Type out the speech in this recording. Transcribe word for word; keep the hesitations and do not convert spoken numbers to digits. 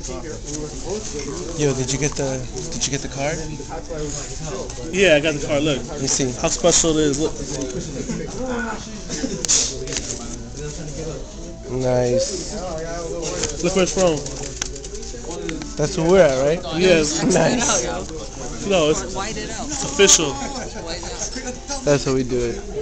Yo, did you get the did you get the card? Yeah, I got the card. Look. Let me see. How special it is. Look. Nice. Look where it's from. That's where we're at, right? Yes. Nice. No, it's, it's official. That's how we do it.